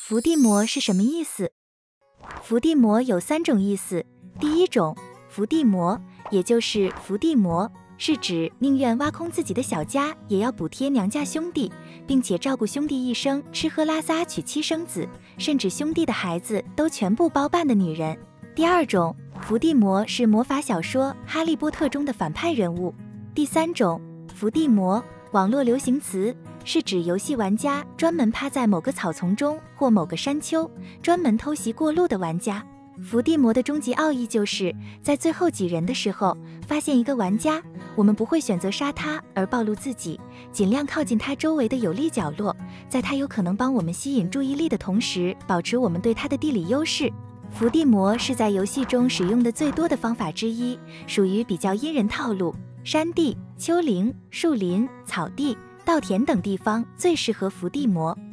伏地魔是什么意思？伏地魔有3种意思。第一种，伏地魔，也就是伏地魔，是指宁愿挖空自己的小家，也要补贴娘家兄弟，并且照顾兄弟一生吃喝拉撒娶妻生子，甚至兄弟的孩子都全部包办的女人。第二种，伏地魔是魔法小说《哈利波特》中的反派人物。第三种，伏地魔，网络流行词，是指游戏玩家专门趴在某个草丛中或某个山丘，专门偷袭过路的玩家。伏地魔的终极奥义就是在最后几人的时候发现一个玩家，我们不会选择杀他而暴露自己，尽量靠近他周围的有利角落，在他有可能帮我们吸引注意力的同时，保持我们对他的地理优势。伏地魔是在游戏中使用的最多的方法之一，属于比较阴人套路，山地、丘陵、树林、草地、稻田等地方最适合伏地魔。